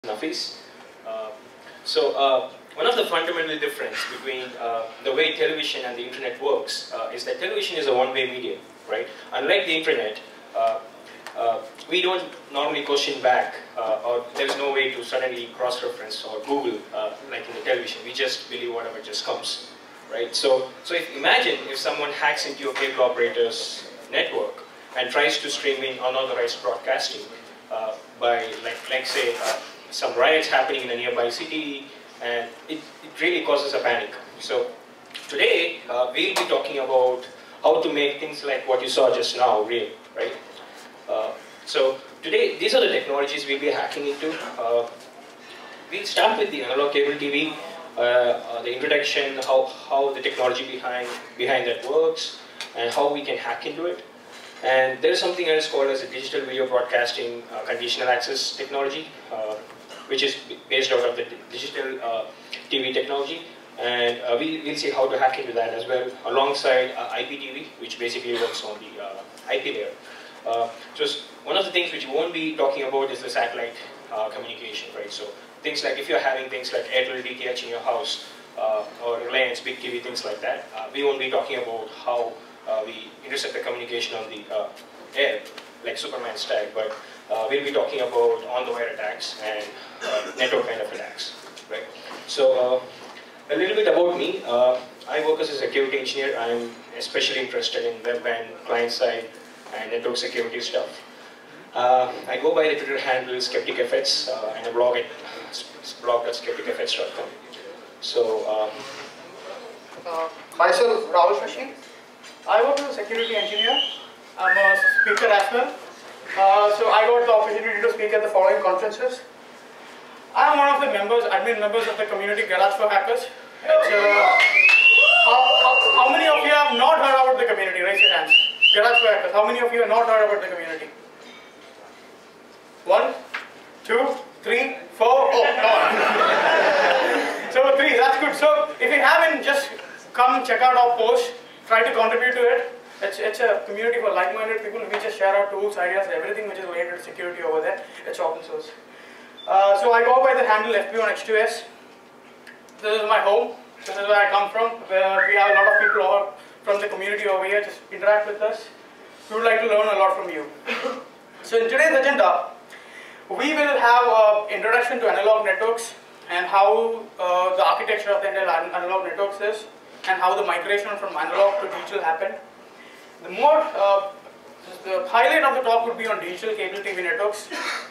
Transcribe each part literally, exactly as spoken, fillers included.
Nafis. Uh, so uh, one of the fundamental difference between uh, the way television and the internet works uh, is that television is a one-way medium, right? Unlike the internet, uh, uh, we don't normally question back, uh, or there's no way to suddenly cross-reference or Google uh, like in the television. We just believe whatever just comes, right? So, so if, imagine if someone hacks into your cable operator's network and tries to stream in unauthorized broadcasting uh, by, like, like say, uh, some riots happening in a nearby city, and it, it really causes a panic. So today, uh, we'll be talking about how to make things like what you saw just now real, right? Uh, so today, these are the technologies we'll be hacking into. Uh, we'll start with the analog cable T V, uh, uh, the introduction, how, how the technology behind, behind that works, and how we can hack into it. And there's something else called as a digital video broadcasting uh, conditional access technology, uh, which is based out of the digital uh, T V technology. And uh, we, we'll see how to hack into that as well, alongside uh, I P T V, which basically works on the uh, I P layer. Uh, so one of the things which you won't be talking about is the satellite uh, communication, right? So things like if you're having things like Airtel D T H in your house, uh, or Reliance Big T V, things like that, uh, we won't be talking about how uh, we intercept the communication on the uh, air, like Superman's tag, but uh, we'll be talking about on-the-wire attacks and uh, network kind of attacks, right? So uh, a little bit about me. Uh, I work as a security engineer. I'm especially interested in web and client-side and network security stuff. Uh, I go by the Twitter handle SkepticFX uh, and a blog at blog dot skeptic f x dot com. So, uh, uh, myself, Rahul Shashi. I work as a security engineer. I'm a speaker as well. Uh, so I got the opportunity to speak at the following conferences. I am one of the members, admin members of the community Garage for Hackers. It's, uh, how, how, how many of you have not heard about the community? Raise your hands. Garage for Hackers. How many of you have not heard about the community? One, two, three, four. Oh, come on. So three, that's good. So if you haven't, just come check out our post. Try to contribute to it. It's, it's a community for like-minded people. We just share our tools, ideas, everything which is related to security over there. It's open source. Uh, so I go by the handle F B on H two S. This is my home. This is where I come from. Where we have a lot of people over from the community over here. Just interact with us. We would like to learn a lot from you. So in today's agenda, we will have an introduction to analog networks and how uh, the architecture of the analog networks is, and how the migration from analog to digital happened. The more, uh, the highlight of the talk would be on digital cable T V networks,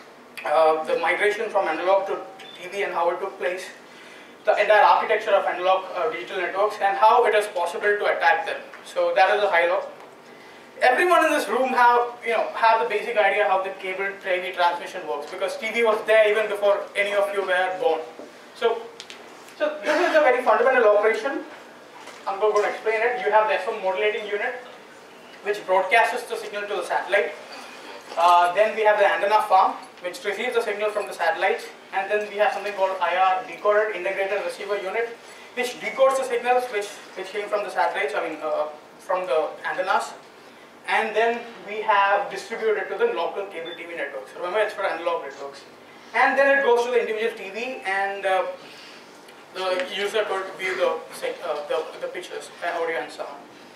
uh, the migration from analog to T V and how it took place, the entire architecture of analog uh, digital networks, and how it is possible to attack them. So that is the highlight. Everyone in this room have, you know, have the basic idea how the cable T V transmission works, because T V was there even before any of you were born. So, so this is a very fundamental operation. I'm going to explain it. You have the F M modulating unit, which broadcasts the signal to the satellite. Uh, then we have the antenna farm, which receives the signal from the satellite. And then we have something called I R, decoded integrated receiver unit, which decodes the signals which, which came from the satellites, I mean uh, from the antennas. And then we have distributed to the local cable T V networks. Remember, it's for analog networks. And then it goes to the individual T V, and uh, the user could view the, uh, the, the pictures, audio and sound.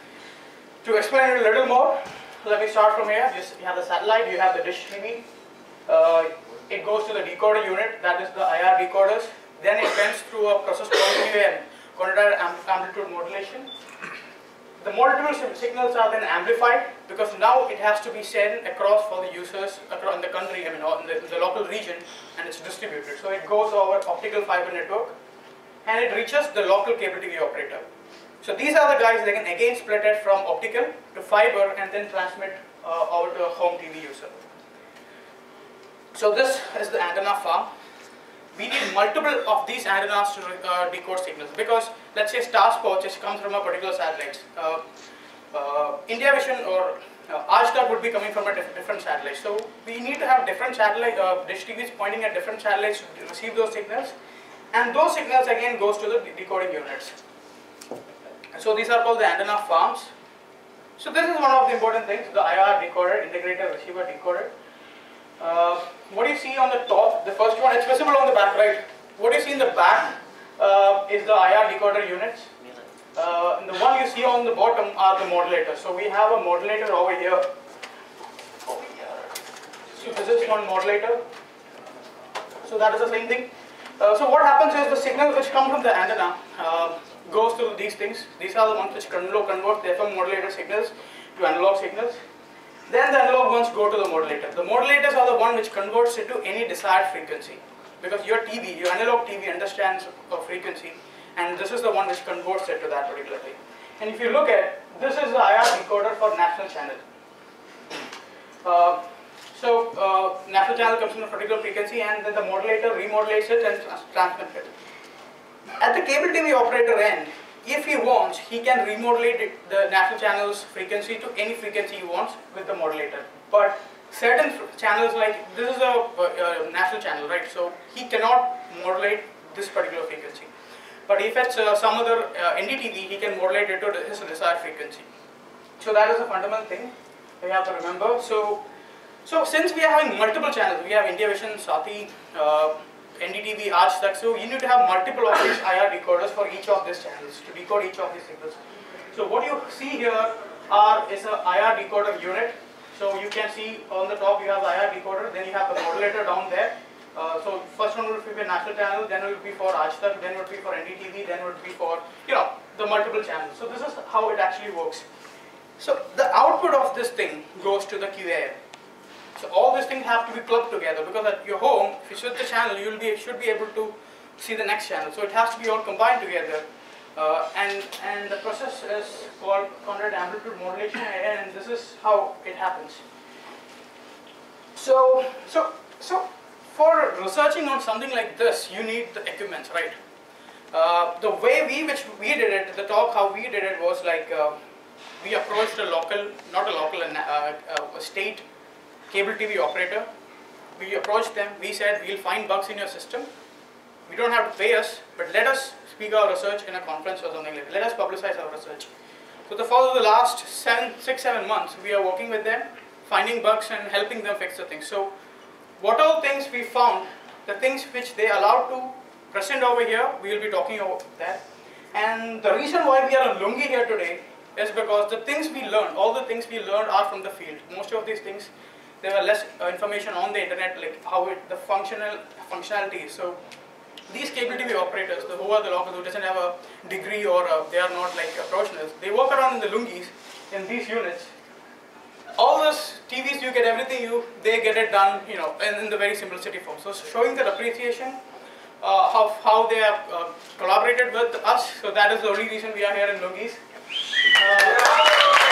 To explain it a little more, let me start from here. Just, you have the satellite, you have the dish T V. Uh, it goes to the decoder unit, that is the I R decoders. Then it went through a process called and quantitative amplitude modulation. The multiple signals are then amplified, because now it has to be sent across for the users across the country, I mean in the, in the local region, and it's distributed. So it goes over optical fiber network, and it reaches the local cable T V operator. So these are the guys that can again split it from optical to fiber and then transmit uh, over to a home T V user. So this is the antenna farm. We need multiple of these antennas to uh, decode signals, because let's say star sports just comes from a particular satellite. Uh, uh, India Vision or uh, Ajtak would be coming from a diff different satellite. So we need to have different satellite uh, dish T Vs pointing at different satellites to receive those signals, and those signals again goes to the decoding units. So these are called the antenna farms. So this is one of the important things, the I R decoder, integrated receiver decoder. Uh, what you see on the top, the first one, it's visible on the back, right? What you see in the back uh, is the I R decoder units. Uh, and the one you see on the bottom are the modulators. So we have a modulator over here. Over here. So this is one modulator. So that is the same thing. Uh, so what happens is the signal which comes from the antenna uh, goes to these things. These are the ones which convert the F M modulator signals to analog signals. Then the analog ones go to the modulator. The modulators are the one which converts it to any desired frequency. Because your T V, your analog T V understands a frequency, and this is the one which converts it to that particular thing. And if you look at, this is the I R decoder for national channel. Uh, so uh, national channel comes from a particular frequency, and then the modulator remodulates it and transmits it. At the cable T V operator end, if he wants, he can remodulate it, the national channel's frequency to any frequency he wants with the modulator. But certain channels, like this is a, a, a national channel, right? So he cannot modulate this particular frequency. But if it's uh, some other uh, N D T V, he can modulate it to his desired frequency. So that is a fundamental thing we have to remember. So, so since we are having multiple channels, we have India Vision, Sati, uh, N D T V, houses.We, so you need to have multiple of these I R decoders for each of these channels to decode each of these signals. So what you see here are is a I R decoder unit. So you can see on the top you have the I R decoder, then you have the modulator down there. Uh, so first one will be a national channel, then it will be for houses.We, then it will be for N D T V, then it will be for, you know, the multiple channels. So this is how it actually works. So the output of this thing goes to the Q A M. So all these things have to be clubbed together, because at your home, if you switch the channel, you will be should be able to see the next channel. So it has to be all combined together, uh, and and the process is called converted amplitude modulation, and this is how it happens. So so so for researching on something like this, you need the equipment, right? Uh, the way we which we did it, the talk how we did it was like uh, we approached a local, not a local, uh, uh, a state cable T V operator. We approached them, we said we'll find bugs in your system. We don't have to pay us, but let us speak our research in a conference or something like that. Let us publicize our research. So the, for the last seven, six, seven months, we are working with them, finding bugs and helping them fix the things. So what all things we found, the things which they allowed to present over here, we will be talking about that. And the reason why we are on Lungi here today is because the things we learned, all the things we learned are from the field. Most of these things, there are less uh, information on the internet, like how it, the functional functionality. So these cable T V operators, the, who are the locals, who doesn't have a degree or a, they are not like professionals, they work around in the Lungis in these units. All those T Vs, you get everything, you they get it done, you know, in, in the very simplicity form. So showing that appreciation uh, of how they have uh, collaborated with us. So that is the only reason we are here in Lungis. Uh,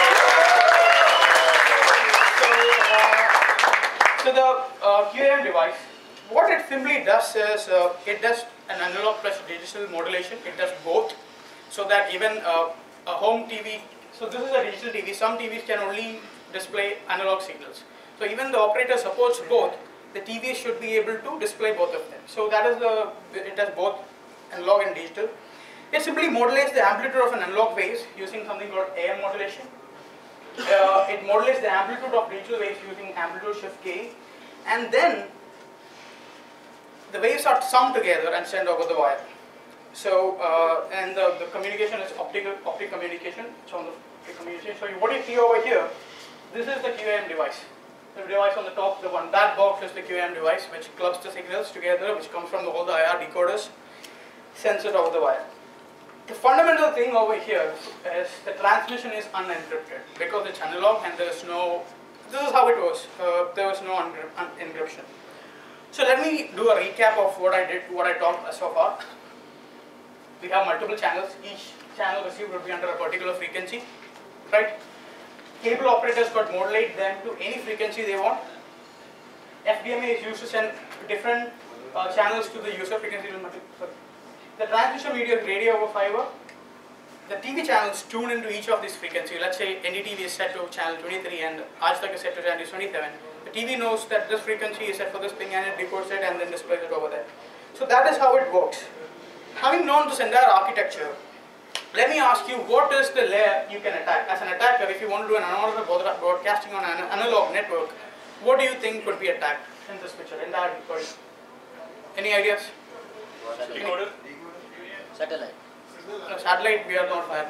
So the uh, Q A M device, what it simply does is uh, it does an analog plus digital modulation. It does both, so that even uh, a home T V. So this is a digital T V. Some T Vs can only display analog signals. So even the operator supports both. The T V should be able to display both of them. So that is the it does both analog and digital. It simply modulates the amplitude of an analog waves using something called A M modulation. Uh, it modulates the amplitude of digital waves using amplitude shift K, and then the waves are summed together and sent over the wire. So uh, and the, the communication is optical optic communication. It's on the optic communication. So what you see over here, this is the Q A M device. The device on the top, the one that box is the Q A M device, which clubs the signals together, which comes from the, all the I R decoders, sends it over the wire. The fundamental thing over here is the transmission is unencrypted, because it's analog and there is no, this is how it was, uh, there was no encryption. So let me do a recap of what I did, what I talked so far. We have multiple channels, each channel received would be under a particular frequency, right? Cable operators could modulate them to any frequency they want. F D M A is used to send different uh, channels to the user frequency. The transmission medium is radio over fiber. The T V channels tune into each of these frequencies. Let's say N D T V is set to channel twenty-three and houses.We is set to channel twenty-seven. The T V knows that this frequency is set for this thing and it decodes it and then displays it over there. So that is how it works. Having known this entire architecture, let me ask you, what is the layer you can attack? As an attacker, if you want to do an analog broadcasting on an analog network, what do you think could be attacked? in this picture, entire decoder. Any ideas? Decoder? Satellite. No, satellite, we are not that.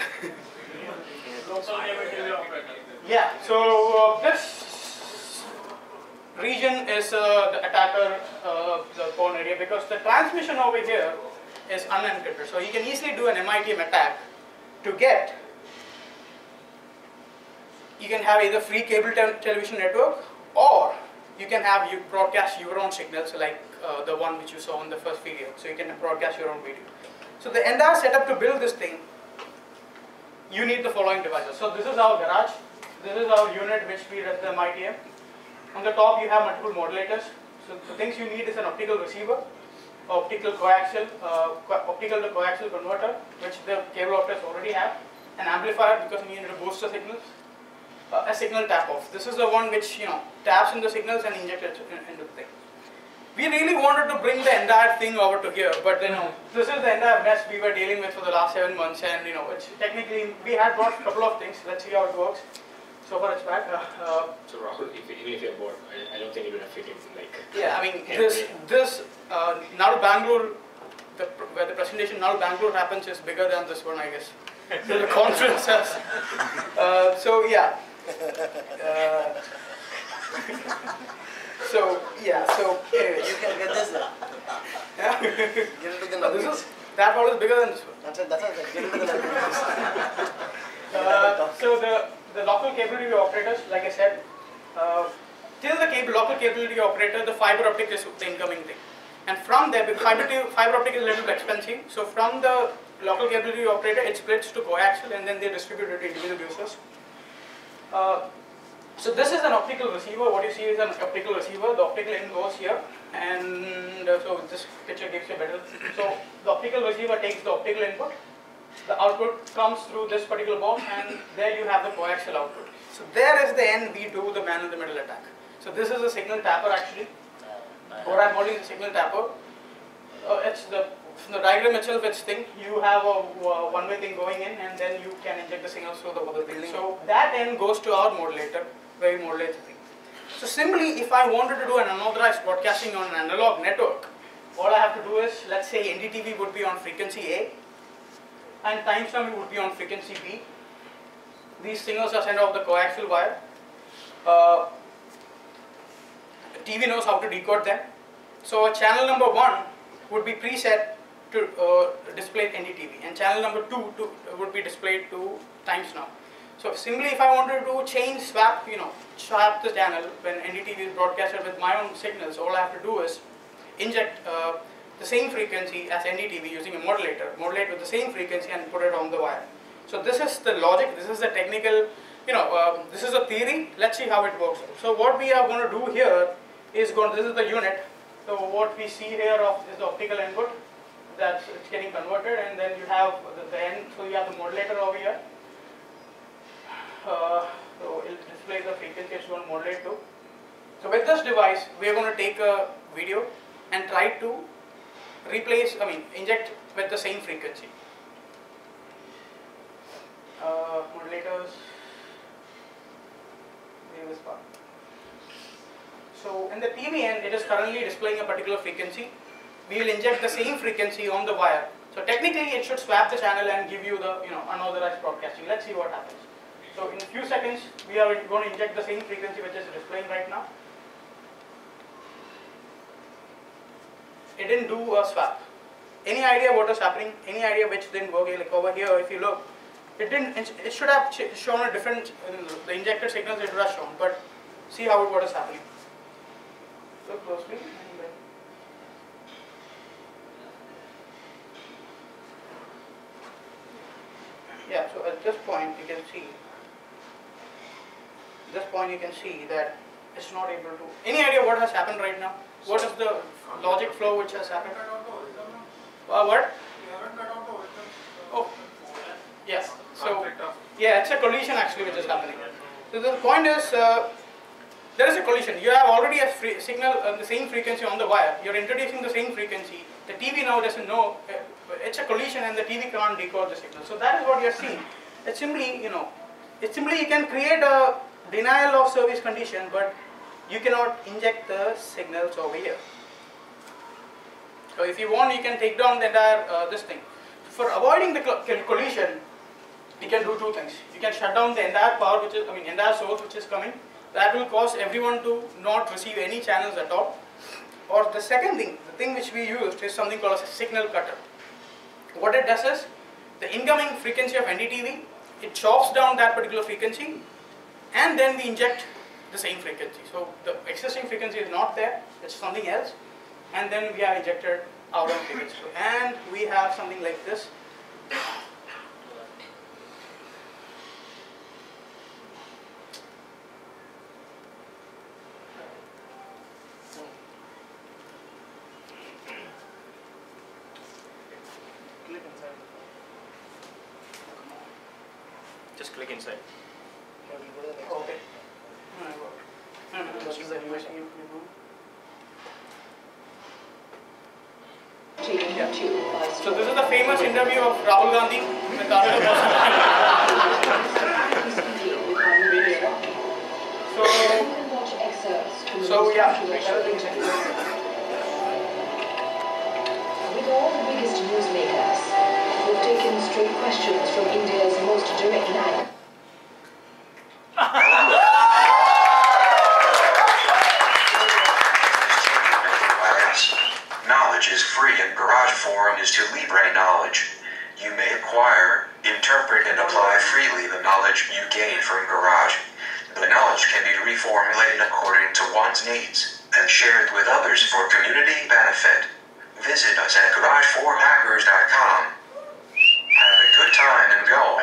Yeah, so uh, this region is uh, the attacker, uh, the pawn area, because the transmission over here is unencrypted. So you can easily do an M I T M attack to get, you can have either free cable te television network, or you can have you broadcast your own signals, like uh, the one which you saw in the first video. So you can broadcast your own video. So the entire setup to build this thing, you need the following devices. So this is our garage. This is our unit which we run the M I T M. On the top you have multiple modulators. So the things you need is an optical receiver, optical coaxial, uh, co optical to coaxial converter, which the cable operators already have, an amplifier because we need to boost the signals, uh, a signal tap off. This is the one which, you know, taps in the signals and injects it into the thing. We really wanted to bring the entire thing over to here, but you know, this is the entire mess we were dealing with for the last seven months, and you know, it's technically we had brought a couple of things. Let's see how it works. So far, it's back. Uh, uh, So Rahul, if, even if you're bored, I, I don't think you're gonna fit in. Like. Yeah, I mean, this this uh, now Bangalore, the where the presentation now Bangalore happens is bigger than this one, I guess. So the conference has. Uh, so yeah. Uh, So yeah, so anyway, You can get this now. yeah. Get into the No, this numbers. is that one is bigger than this one. That's it, that's it. Get into the numbers. Uh, so the the local cable T V operators, like I said, uh, till the cable local cable T V operator, the fiber optic is the incoming thing, and from there, because fiber fiber optic is a little bit expensive. So from the local cable T V operator, it splits to coaxial, and then they distribute it to individual users. Uh, So this is an optical receiver. What you see is an optical receiver. The optical in goes here, and uh, so this picture gives you better. So the optical receiver takes the optical input. The output comes through this particular box, and there you have the coaxial output. So there is the end we do the man in the middle attack. So this is a signal tapper actually. What I'm holding is a signal tapper. Uh, it's the from the diagram itself, it's thing. You have a, a one-way thing going in, and then you can inject the signals through the other thing. So that end goes to our modulator. Very modulator thing. So simply, if I wanted to do an unauthorized broadcasting on an analog network, all I have to do is, let's say N D T V would be on frequency A, and timestamp would be on frequency B. These signals are sent off the coaxial wire. Uh, T V knows how to decode them. So channel number one would be preset to uh, display N D T V, and channel number two to, uh, would be displayed to timestamp. So simply, if I wanted to change, swap, you know, swap the channel when N D T V is broadcasted with my own signals, all I have to do is inject uh, the same frequency as N D T V using a modulator, modulate with the same frequency and put it on the wire. So this is the logic, this is the technical, you know, uh, this is a theory. Let's see how it works. So what we are going to do here is going, this is the unit. So what we see here of is the optical input, that's it's getting converted, and then you have the, the end, so you have the modulator over here. Uh, so it displays the frequency it's going to modulate to. So with this device, we are going to take a video and try to replace, I mean, inject with the same frequency. Uh, modulators, leave this part. So in the T V end, it is currently displaying a particular frequency. We will inject the same frequency on the wire. So technically, it should swap the channel and give you the, you know, unauthorized broadcasting. Let's see what happens. So in a few seconds, we are going to inject the same frequency which is displaying right now. It didn't do a swap. Any idea what is happening? Any idea which didn't work? Like over here, if you look, it didn't. It should have shown a different. The injected signals it would have shown. But see how what is happening. Look closely. Yeah. So at this point, you can see. This point you can see that it's not able to. Any idea what has happened right now? What is the logic flow which has happened? Uh, what? Oh, yes. So yeah, it's a collision actually which is happening. So the point is, uh, there is a collision. You have already a free signal on the same frequency on the wire. You're introducing the same frequency. The T V now doesn't know. Uh, it's a collision, and the T V can't decode the signal. So that is what you're seeing. It's simply, you know, it's simply you can create a denial of service condition, but you cannot inject the signals over here. So if you want, you can take down the entire uh, this thing. For avoiding the collision, you can do two things. You can shut down the entire power, which is, I mean, entire source which is coming. That will cause everyone to not receive any channels at all. Or the second thing, the thing which we used is something called as a signal cutter. What it does is, the incoming frequency of N D T V, it chops down that particular frequency, and then we inject the same frequency. So the existing frequency is not there, it's something else, and then we have injected our own frequency. And we have something like this. Just click inside. Okay. No, no, no, this is the animation. Yeah. So this is the famous interview of Rahul Gandhi with Tata So, so yeah. With all the biggest newsmakers, we've taken straight questions from India's most direct line. Knowledge is free and Garage Forum is to Libre knowledge. You may acquire, interpret, and apply freely the knowledge you gain from Garage. The knowledge can be reformulated according to one's needs and shared with others for community benefit. Visit us at garage four hackers dot com. Have a good time and go.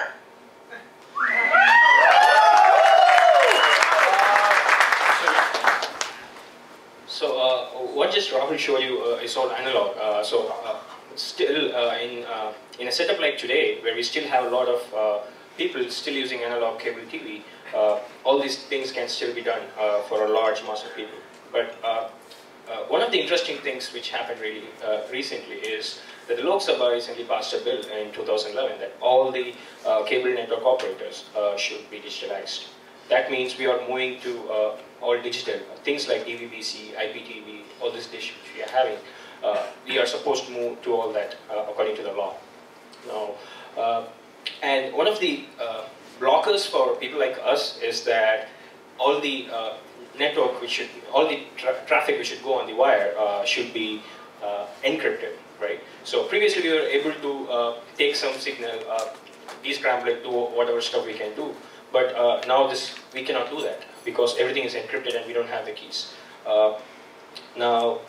So uh, what just Rahul showed you uh, is all analog. Uh, so uh, still uh, in uh, in a setup like today, where we still have a lot of uh, people still using analog cable T V, uh, all these things can still be done uh, for a large mass of people. But uh, uh, one of the interesting things which happened really uh, recently is that the Lok Sabha recently passed a bill in two thousand eleven that all the uh, cable network operators uh, should be digitalized. That means we are moving to uh, all digital. Things like D V B C, I P T V, all this dish which we are having, uh, we are supposed to move to all that uh, according to the law. Now, uh, and one of the uh, blockers for people like us is that all the uh, network which should, all the tra traffic which should go on the wire uh, should be uh, encrypted, right? So previously we were able to uh, take some signal, uh, descramble it, do whatever stuff we can do. But uh, now this we cannot do that because everything is encrypted and we don't have the keys. Uh, now,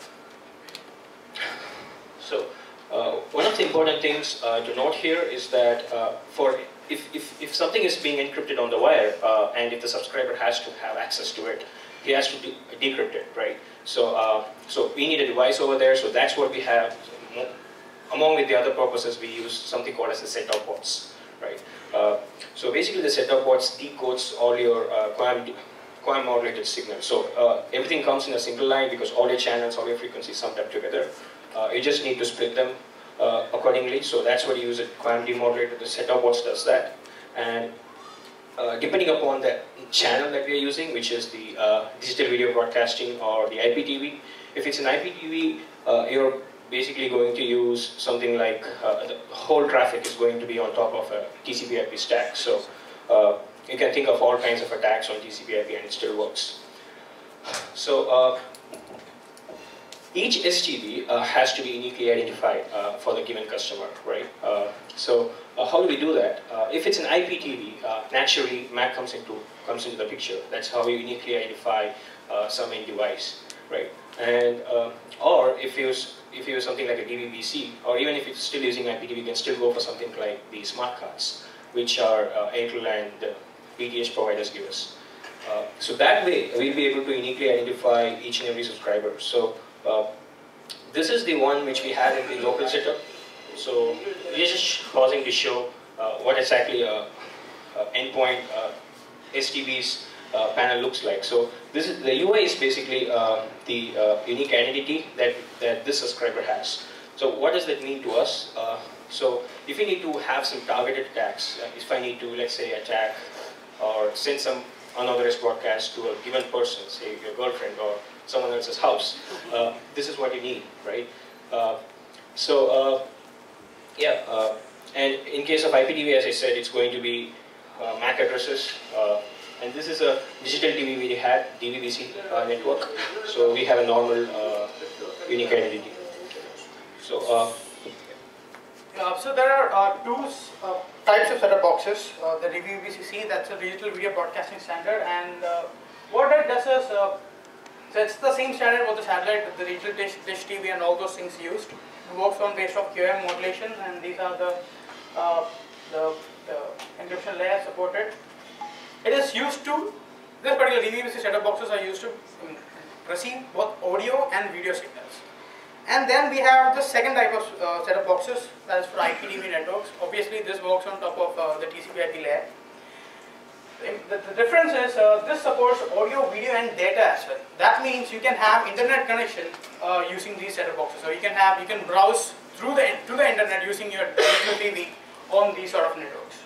so uh, one of the important things uh, to note here is that uh, for if, if, if something is being encrypted on the wire uh, and if the subscriber has to have access to it, he has to de decrypt it, right? So, uh, so we need a device over there. So that's what we have. Among with the other purposes, we use something called as a set-top box, right? Uh, so basically the set-top box decodes all your uh, QAM modulated signals. So uh, everything comes in a single line because all your channels, all your frequencies summed up together. Uh, you just need to split them uh, accordingly. So that's what you use it, QAM demodulated. The set-top box does that. And uh, depending upon the channel that we are using, which is the uh, digital video broadcasting or the I P T V, if it's an I P T V, uh, you're basically going to use something like uh, the whole traffic is going to be on top of a T C P I P stack. So uh, you can think of all kinds of attacks on T C P I P and it still works. So uh, each S T B uh, has to be uniquely identified uh, for the given customer, right? Uh, so uh, how do we do that? Uh, if it's an I P T V, uh, naturally M A C comes into comes into the picture. That's how we uniquely identify uh, some end device, right? And uh, or if you if you use something like a D V B C, or even if it's still using I P T V, you can still go for something like the smart cards, which are uh, Airtel and uh, D T H providers give us. Uh, so that way, we'll be able to uniquely identify each and every subscriber. So uh, this is the one which we had in the local setup. So we're just pausing to show uh, what exactly a, a endpoint uh, S T B's uh, panel looks like. So this is the U I is basically uh, the uh, unique identity that that this subscriber has. So what does that mean to us? Uh, so if we need to have some targeted attacks, uh, if I need to, let's say, attack or send some unauthorized broadcast to a given person, say your girlfriend or someone else's house, uh, this is what you need, right? Uh, so, uh, yeah, uh, and in case of I P T V, as I said, it's going to be uh, M A C addresses, uh, and this is a digital T V we had, D V B C uh, network, so we have a normal uh, unique identity. So, uh, Uh, so there are uh, two uh, types of set-top boxes. Uh, the D V B C, that's a digital video broadcasting standard, and uh, what it does is, uh, so it's the same standard for the satellite, the digital dish, dish T V and all those things used. It works on based of Q M modulation, and these are the, uh, the, the encryption layers supported. It is used to, this particular D V B C set-top boxes are used to um, receive both audio and video signals. And then we have the second type of uh, set-top boxes, that is for I P T V networks. Obviously, this works on top of uh, the T C P I P layer. The, the difference is uh, this supports audio, video, and data as well. That means you can have internet connection uh, using these set-top boxes. So you can have, you can browse through the to the internet using your digital T V on these sort of networks.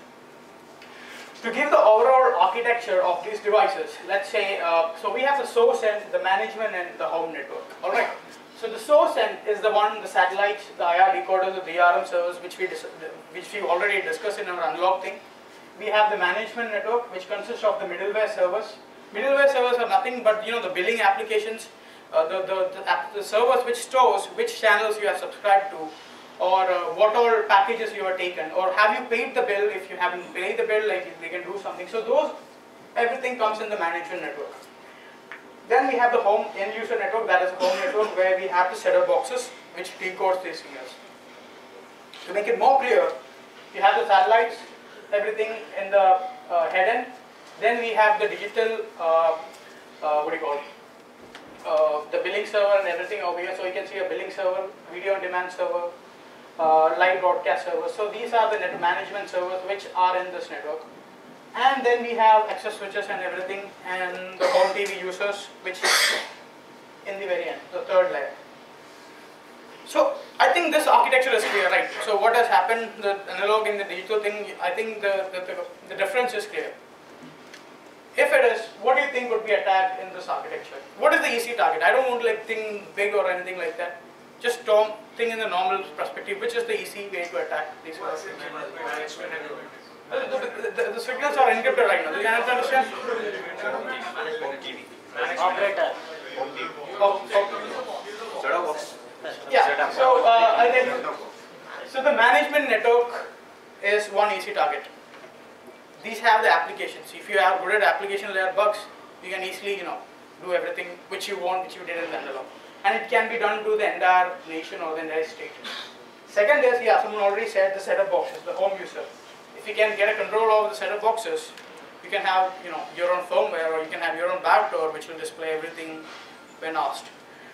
To give the overall architecture of these devices, let's say, uh, so we have the source end, the management, and the home network. All right. So the source end is the one, the satellites, the I R decoders, the D R M servers, which we which we already discussed in our unlock thing. We have the management network, which consists of the middleware servers. Middleware servers are nothing but, you know, the billing applications, uh, the the, the, app, the servers which stores which channels you are subscribed to, or uh, what all packages you are taken, or have you paid the bill. If you haven't paid the bill, like they can do something. So those, everything comes in the management network. Then we have the home end user network, that is a home network where we have the set-top boxes which decodes these signals. To make it more clear, you have the satellites, everything in the uh, head end. Then we have the digital, uh, uh, what do you call it, uh, the billing server and everything over here. So you can see a billing server, video on demand server, uh, live broadcast server. So these are the net management servers which are in this network. And then we have access switches and everything, and the home T V users, which is in the very end, the third layer. So I think this architecture is clear, right? So what has happened, the analog and the digital thing, I think the, the, the, the difference is clear. If it is, what do you think would be attacked in this architecture? What is the easy target? I don't want to like think big or anything like that. Just tom, think in the normal perspective, which is the easy way to attack these sort of things. The, the, the, the signals are encrypted right now. Do you understand? Operator. Oh, oh. Yeah. So uh, I tell you. So the management network is one easy target. These have the applications. If you have good at application layer bugs, you can easily, you know, do everything which you want, which you did in the analog, and it can be done to the entire nation or the entire state. Second is, yeah, someone already said the set-top boxes, the home user. If you can get a control over the set-top boxes, you can have, you know, your own firmware, or you can have your own backdoor which will display everything when asked.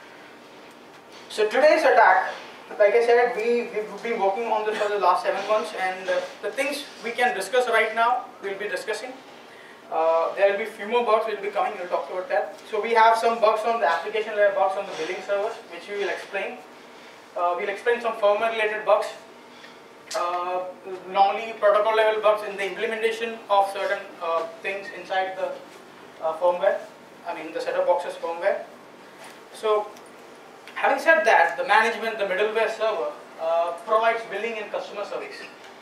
So today's attack, like I said, we, we've been working on this for the last seven months, and uh, the things we can discuss right now, we'll be discussing. Uh, there will be few more bugs will be coming, we'll talk about that. So we have some bugs on the application layer, bugs on the billing servers, which we will explain. Uh, we'll explain some firmware related bugs. Uh, normally protocol level bugs in the implementation of certain uh, things inside the uh, firmware, I mean the set-top boxes firmware. So having said that, the management, the middleware server uh, provides billing and customer service.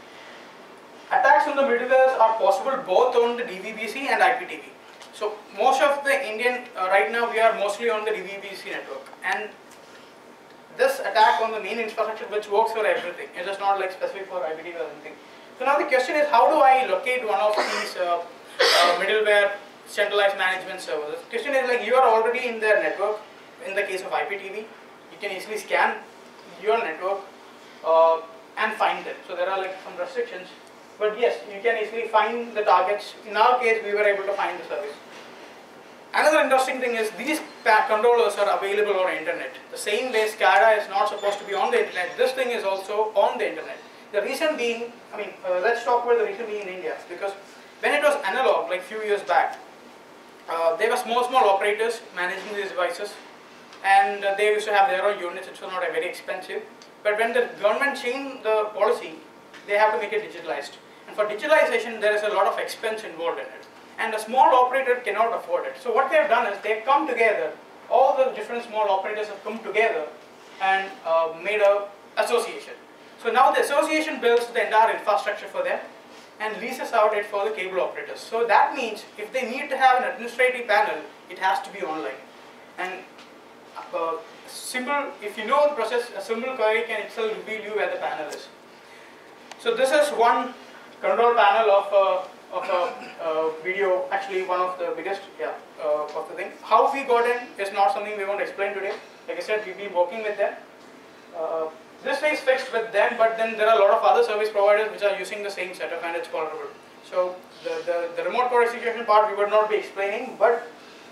Attacks on the middlewares are possible both on the D V B C and I P T V. So most of the Indian, uh, right now we are mostly on the D V B C network, and this attack on the main infrastructure which works for everything. It is not like specific for I P T V or anything. So now the question is, how do I locate one of these uh, uh, middleware centralized management servers? The question is, like, you are already in their network. In the case of I P T V, you can easily scan your network uh, and find them. So there are like some restrictions, but yes, you can easily find the targets. In our case, we were able to find the service. Another interesting thing is these controllers are available on the internet. The same way SCADA is not supposed to be on the internet, this thing is also on the internet. The reason being, I mean, uh, let's talk about the reason being in India, because when it was analog, like few years back, uh, there were small, small operators managing these devices, and uh, they used to have their own units. It was not a very expensive. But when the government changed the policy, they have to make it digitalized. And for digitalization, there is a lot of expense involved in it. and a small operator cannot afford it. So what they have done is they have come together, all the different small operators have come together and uh, made a association. So now the association builds the entire infrastructure for them and leases out it for the cable operators. So that means if they need to have an administrative panel, it has to be online. And uh, simple, if you know the process, a simple query can itself reveal you where the panel is. So this is one control panel of a, of a uh, video, actually one of the biggest, yeah, uh, of the thing. How we got in is not something we want to explain today. Like I said, we've been working with them. Uh, this is fixed with them, but then there are a lot of other service providers which are using the same setup and it's tolerable. So the, the, the remote code execution part we would not be explaining, but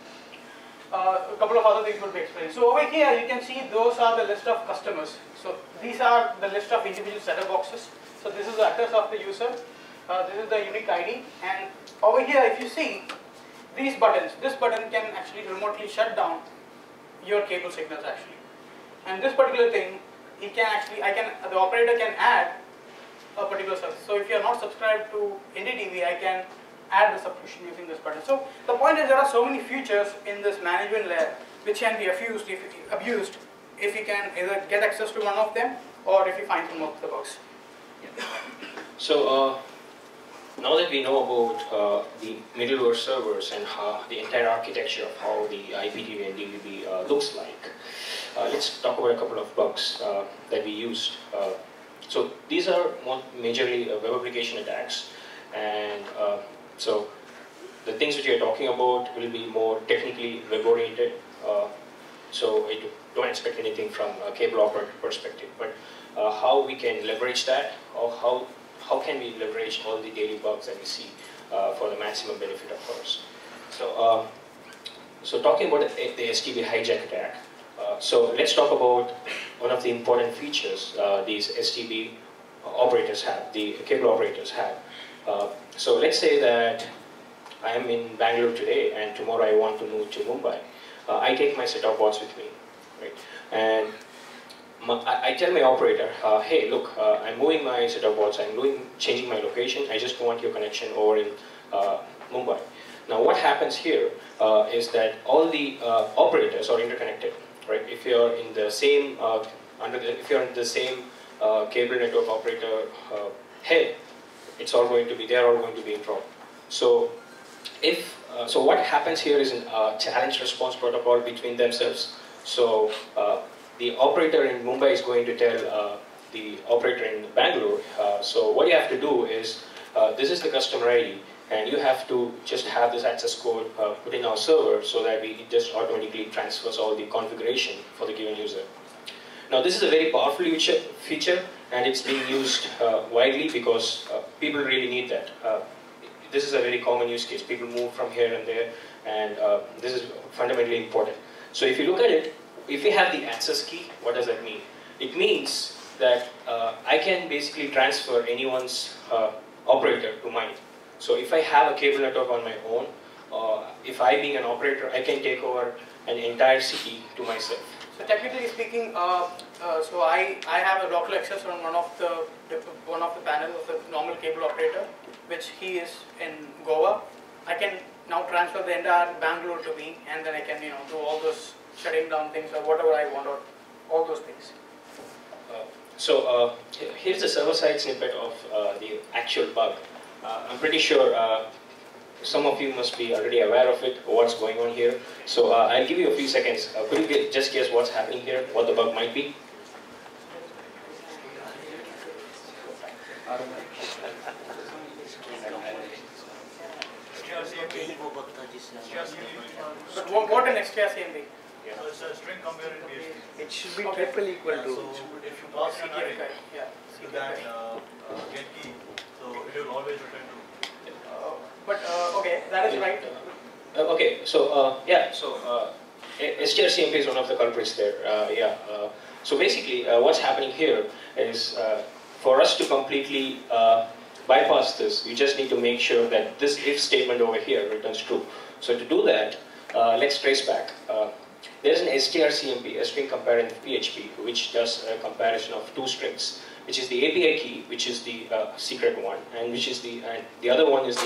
uh, a couple of other things would be explained. So over here you can see those are the list of customers. So these are the list of individual setup boxes. So this is the address of the user, uh, this is the unique I D, and over here if you see these buttons, this button can actually remotely shut down your cable signals actually. And this particular thing, it can actually, I can, the operator can add a particular service. So if you are not subscribed to N D T V, I can add the subscription using this button. So the point is there are so many features in this management layer which can be abused if, abused if you can either get access to one of them or if you find some of the bugs. Yeah. So uh, now that we know about uh, the middleware servers and how the entire architecture of how the I P T V and D V B uh, looks like, uh, let's talk about a couple of bugs uh, that we used. Uh, so these are more majorly uh, web application attacks, and uh, so the things that you're talking about will be more technically web oriented. Uh, so it, don't expect anything from a cable operator perspective, but uh, how we can leverage that, or how how can we leverage all the daily bugs that we see uh, for the maximum benefit of ours. So, um, so talking about the, the S T B hijack attack. Uh, so let's talk about one of the important features uh, these S T B operators have, the cable operators have. Uh, so let's say that I am in Bangalore today and tomorrow I want to move to Mumbai. Uh, I take my set-top box with me, right? And my, I, I tell my operator, uh, hey, look, uh, I'm moving my set-top box, I'm moving, changing my location, I just want your connection over in uh, Mumbai. Now what happens here uh, is that all the uh, operators are interconnected, right? If you're in the same, uh, under the, if you're in the same uh, cable network operator uh, head, it's all going to be, they're all going to be in trouble. So if, uh, so what happens here is a uh, challenge response protocol between themselves. So uh, the operator in Mumbai is going to tell uh, the operator in Bangalore, uh, so what you have to do is, uh, this is the customer I D, and you have to just have this access code uh, put in our server so that we it just automatically transfers all the configuration for the given user. Now this is a very powerful feature, and it's being used uh, widely because uh, people really need that. Uh, this is a very common use case. People move from here and there, and uh, this is fundamentally important. So if you look at it, if we have the access key, what does that mean? It means that uh, I can basically transfer anyone's uh, operator to mine. So if I have a cable network on my own, uh, if I being an operator, I can take over an entire city to myself. So technically speaking, uh, uh, so I, I have a local access on one of the one of the panels of the normal cable operator, which he is in Goa. I can now transfer the entire Bangalore to me, and then I can you know do all those shutting down things or whatever I want, or all those things. Uh, so uh, here's the server-side snippet of uh, the actual bug. Uh, I'm pretty sure uh, some of you must be already aware of it, what's going on here. So uh, I'll give you a few seconds. Uh, could you get, just guess what's happening here, what the bug might be? But what, what an extra C M D? Yeah. So it's a string compare in B S D. It should be Okay. triple equal Yeah, to. so if you pass an array Yeah. to that uh, uh, get key, so it will always return to. Uh, but uh, okay, that is right. Uh, okay, so uh, yeah, so uh, S T R C M P is one of the culprits there. Uh, yeah. Uh, so basically, uh, what's happening here is uh, for us to completely uh, bypass this, you just need to make sure that this if statement over here returns true. So to do that, uh, let's trace back. Uh, there's an S T R C M P, a string compare in P H P, which does a comparison of two strings, which is the A P I key, which is the uh, secret one, and which is the and the other one is the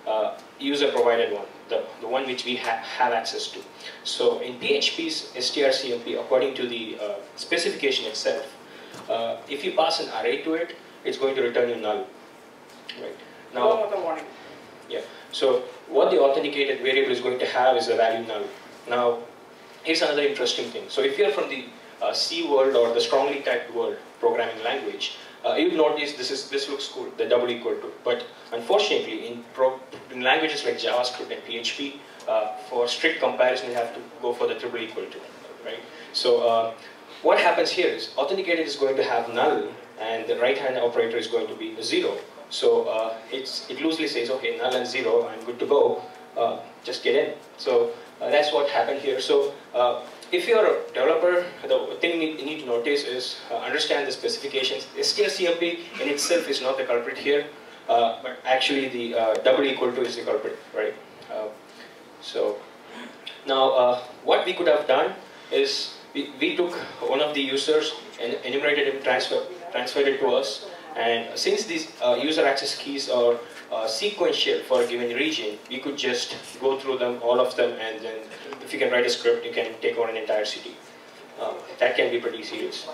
uh, user-provided one, the, the one which we ha have access to. So in P H P's strcmp, according to the uh, specification itself, uh, if you pass an array to it, it's going to return you null. Right. Now, the warning. yeah. So what the authenticated variable is going to have is a value null. Now, here's another interesting thing. So if you're from the uh, C world or the strongly typed world programming language, uh, you'll notice this is this looks cool, the double equal to. But unfortunately, in, pro in languages like JavaScript and P H P, uh, for strict comparison, you have to go for the triple equal to, right? So uh, what happens here is authenticated is going to have null, and the right-hand operator is going to be zero. So uh, it's, it loosely says, okay, null and zero, I'm good to go, uh, just get in. So uh, that's what happened here. So uh, if you're a developer, the thing you need to notice is uh, understand the specifications. strcmp in itself is not the culprit here, uh, but actually the uh, double equal to is the culprit, right? Uh, so now uh, what we could have done is we, we took one of the users and enumerated him, transfer, transferred it to us. And since these uh, user access keys are uh, sequential for a given region, we could just go through them, all of them, and then if you can write a script, you can take on an entire city. Uh, that can be pretty serious.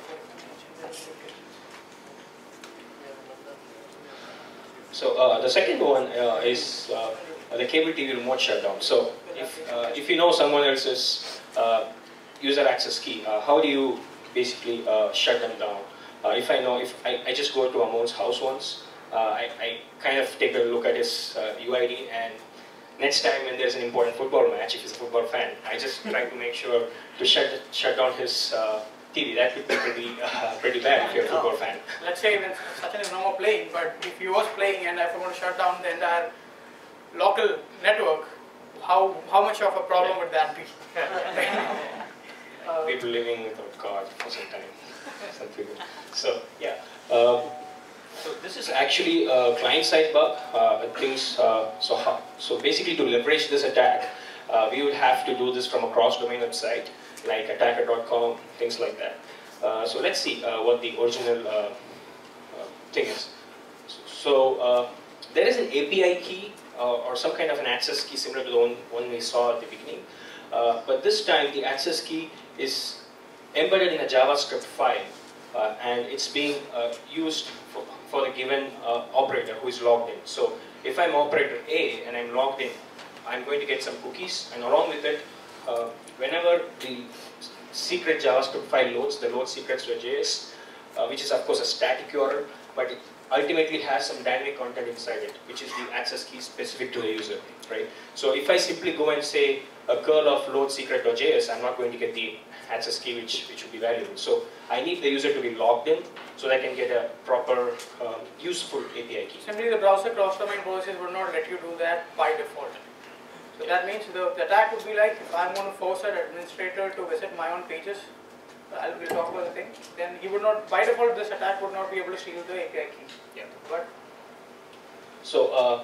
So uh, the second one uh, is uh, the cable T V remote shutdown. So if, uh, if you know someone else's uh, user access key, uh, how do you basically uh, shut them down? Uh, if I know, if I, I just go to Amon's house once, uh, I, I kind of take a look at his uh, U I D, and next time when there's an important football match, if he's a football fan, I just try to make sure to shut shut down his uh, T V. That would be pretty uh, pretty bad if you're a football fan. Let's say when Sachin is no more playing, but if he was playing and I want to shut down the entire local network, how how much of a problem yeah. would that be? uh, People living without God for some time. So yeah, um, so this is actually a client-side bug. Uh, things uh, so how, so basically to leverage this attack, uh, we would have to do this from a cross-domain website like attacker dot com, things like that. Uh, so let's see uh, what the original uh, uh, thing is. So uh, there is an A P I key uh, or some kind of an access key similar to the one, one we saw at the beginning, uh, but this time the access key is embedded in a JavaScript file, uh, and it's being uh, used for, for the given uh, operator who is logged in. So if I'm operator A and I'm logged in, I'm going to get some cookies, and along with it, uh, whenever the secret JavaScript file loads, the load secrets.js, uh, which is of course a static U R L, but it ultimately has some dynamic content inside it, which is the access key specific to the user, right? So if I simply go and say a curl of load secret.js, I'm not going to get the access key which, which would be valuable. So I need the user to be logged in so that I can get a proper, um, useful A P I key. Simply the browser cross-domain policies would not let you do that by default. So that means the, the attack would be like, if I'm going to force an administrator to visit my own pages, I'll we'll talk about the thing, then he would not, by default this attack would not be able to steal the A P I key. Yeah. But so, uh,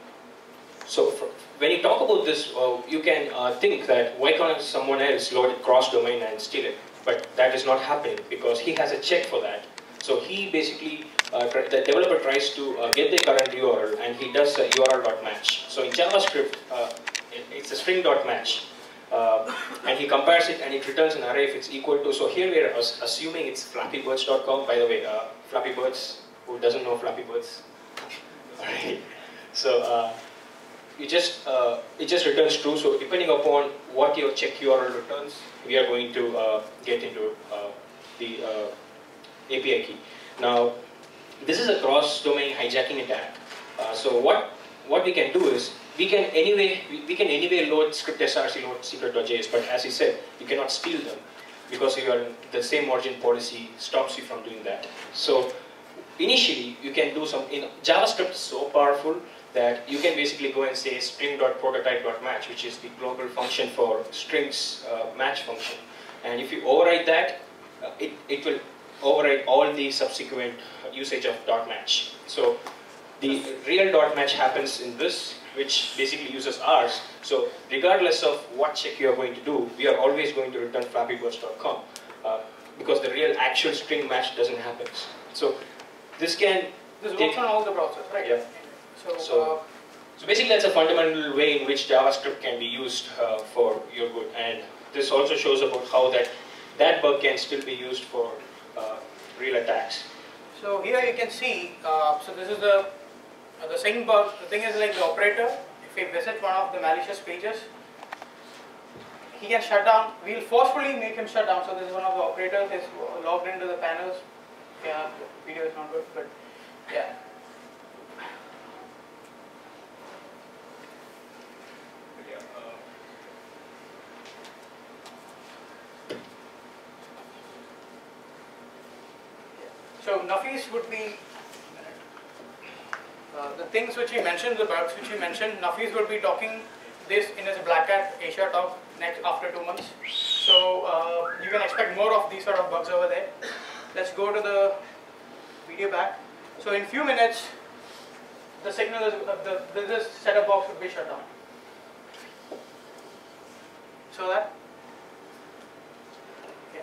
so for, when you talk about this, uh, you can uh, think that why can't someone else load it cross-domain and steal it? But that is not happening because he has a check for that. So he basically, uh, the developer tries to uh, get the current U R L and he does a U R L.match. So in JavaScript, uh, it, it's a string.match. Uh, and he compares it and it returns an array if it's equal to. So here we are assuming it's flappy birds dot com. By the way, uh, Flappy Birds, who doesn't know Flappy Birds? Alright. So uh, you just uh, it just returns true. So depending upon what your check U R L returns, we are going to uh, get into uh, the uh, A P I key. Now, this is a cross-domain hijacking attack. Uh, so what what we can do is we can anyway we, we can anyway load script src load secret.js, but as he said, you cannot steal them because you are in the same origin policy stops you from doing that. So initially you can do some in JavaScript is so powerful that you can basically go and say string.prototype.match, which is the global function for strings uh, match function, and if you override that, uh, it, it will override all the subsequent usage of .match. So the real .match happens in this, which basically uses ours. So regardless of what check you are going to do, we are always going to return flappy birds dot com uh, because the real actual string match doesn't happen. So this can this works on all the browsers, right? Yeah. So, so uh, So basically that's a fundamental way in which JavaScript can be used uh, for your good, and this also shows about how that, that bug can still be used for uh, real attacks. So here you can see, uh, so this is the, uh, the same bug. The thing is like the operator, if we visit one of the malicious pages, he can shut down, we'll forcefully make him shut down. So this is one of the operators, is logged into the panels. Yeah, the video is not good, but yeah. So Nafis would be, uh, the things which he mentioned, the bugs which he mentioned, Nafis would be talking this in his Black Hat Asia talk next after two months. So uh, you can expect more of these sort of bugs over there. Let's go to the video back. So in few minutes, the signal is, uh, the, the this setup box would be shut down. So that, yeah.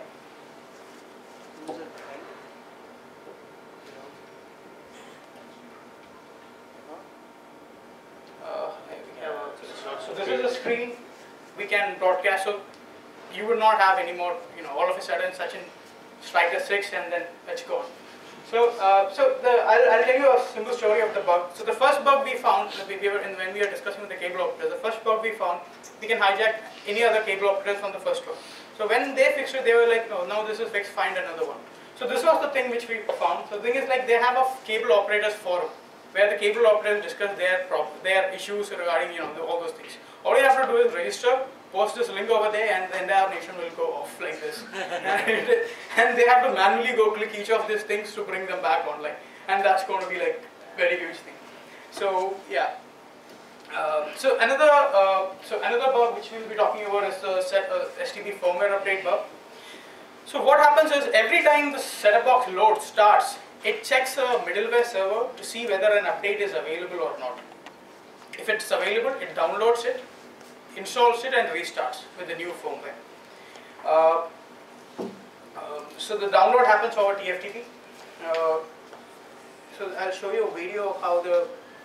Uh, we have a, so this is the screen we can broadcast. So you would not have any more, you know, all of a sudden such an strike a six and then it's gone. So, uh, so the, I'll, I'll tell you a simple story of the bug. So the first bug we found, we were in, when we were discussing with the cable operators, the first bug we found, we can hijack any other cable operators from the first one. So when they fixed it, they were like, no, now this is fixed, find another one. So this was the thing which we found. So the thing is like they have a cable operators forum where the cable operators discuss their prop, their issues regarding, you know, the, all those things. All you have to do is register, post this link over there, and the entire nation will go off like this. And they have to manually go click each of these things to bring them back online, and that's going to be like very huge thing. So yeah. Uh, so another, uh, so another bug which we'll be talking about is the set, uh, S T B firmware update bug. So what happens is every time the setup box load starts, it checks a middleware server to see whether an update is available or not. If it's available, it downloads it, installs it, and restarts with the new firmware. Uh, uh, so the download happens over T F T P. Uh, so I'll show you a video of how the.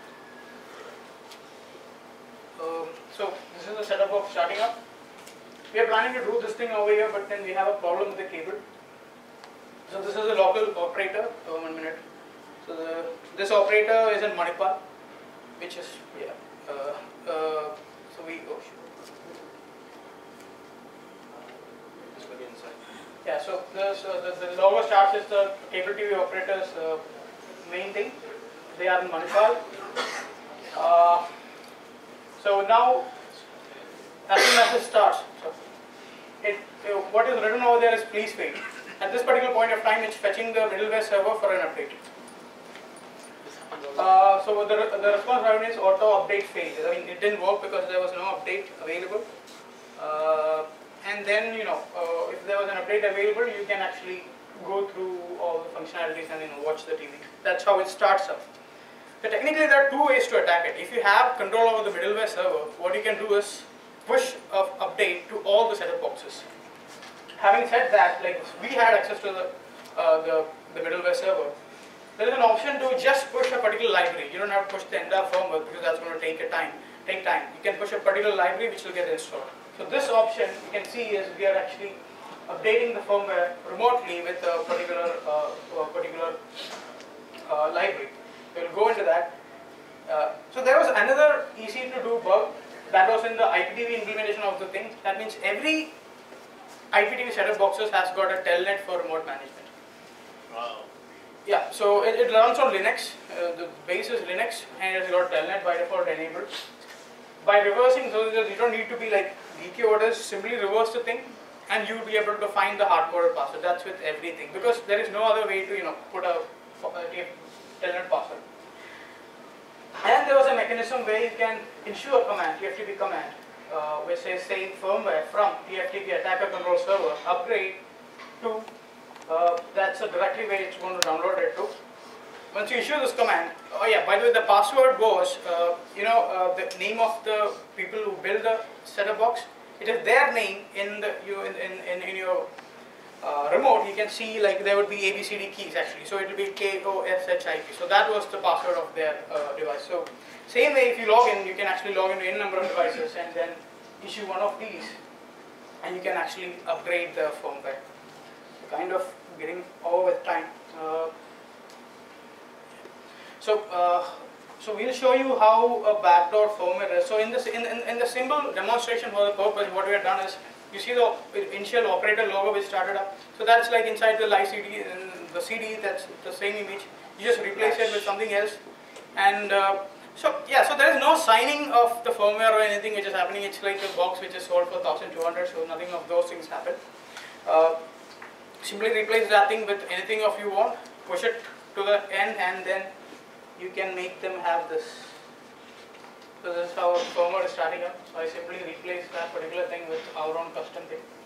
Uh, so this is the setup of starting up. We are planning to do this thing over here, but then we have a problem with the cable. So this is a local operator. Oh, one minute. So the, this operator is in Manipal, which is yeah. Uh, uh, so we oh shoot. Yeah. So the so the, the logo starts is the cable T V operator's uh, main thing. They are in Manipal. Uh, so now, as soon as it starts, so it uh, what is written over there is please wait. At this particular point of time, it's fetching the middleware server for an update. Uh, so the, the response pattern is auto update failed. I mean, it didn't work because there was no update available. Uh, and then, you know, uh, if there was an update available, you can actually go through all the functionalities and, you know, watch the T V. That's how it starts up. So technically, there are two ways to attack it. If you have control over the middleware server, what you can do is push an update to all the setup boxes. Having said that, like we had access to the, uh, the, the middleware server, there is an option to just push a particular library. You don't have to push the entire firmware because that's going to take a time. Take time. You can push a particular library which will get installed. So this option you can see is we are actually updating the firmware remotely with a particular uh, a particular uh, library. So we'll go into that. Uh, so there was another easy to do bug that was in the I P T V implementation of the thing. That means every I P T V setup boxes has got a telnet for remote management. Wow. Yeah, so it, it runs on Linux. Uh, the base is Linux and it's got telnet by default enabled. By reversing, so you don't need to be like geeky or whatever, simply reverse the thing and you'll be able to find the hard-coded password. That's with everything because there is no other way to, you know, put a, a telnet password. And there was a mechanism where you can issue a command, T F T P command, uh, which says say firmware from T F T P attacker control server upgrade to, uh, that's a directly where it's going to download it to. Once you issue this command, oh yeah, by the way, the password was, uh, you know, uh, the name of the people who build the setup box. It is their name in the you in, in, in, in your uh, remote, you can see like there would be A B C D keys actually. So it will be K O S H I P. So that was the password of their uh, device. So same way, if you log in, you can actually log into any number of devices and then issue one of these, and you can actually upgrade the firmware. So kind of getting over with time. Uh, so. Uh, So we'll show you how a backdoor firmware is. So in this, in, in, in the simple demonstration for the purpose, what we have done is, you see the initial operator logo which started up. So that's like inside the live C D, and the C D, that's the same image. You just replace it with something else. And uh, so yeah, so there is no signing of the firmware or anything which is happening. It's like a box which is sold for one thousand two hundred, so nothing of those things happen. Uh, simply replace that thing with anything of you want, push it to the end, and then you can make them have this. So this is how our firmware is starting up. So I simply replace that particular thing with our own custom thing.